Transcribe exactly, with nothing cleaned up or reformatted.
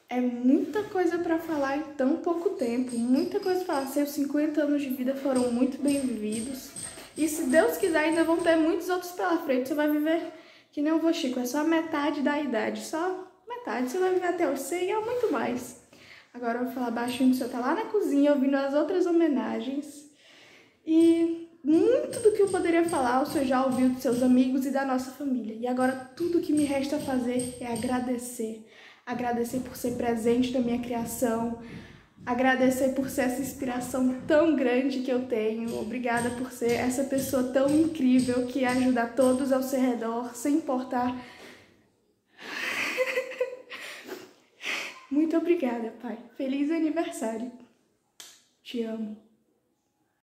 É muita coisa para falar em tão pouco tempo, muita coisa para falar. Seus cinquenta anos de vida foram muito bem vividos. E se Deus quiser, ainda vão ter muitos outros pela frente. Você vai viver que nem o vô Chico, é só metade da idade, só metade. Você vai viver até os cem ou muito mais. Agora eu vou falar baixinho, o senhor tá lá na cozinha ouvindo as outras homenagens. E muito do que eu poderia falar, o senhor já ouviu dos seus amigos e da nossa família. E agora tudo que me resta fazer é agradecer. Agradecer por ser presente na minha criação. Agradecer por ser essa inspiração tão grande que eu tenho. Obrigada por ser essa pessoa tão incrível que ajuda a todos ao seu redor, sem importar. Muito obrigada, pai. Feliz aniversário. Te amo.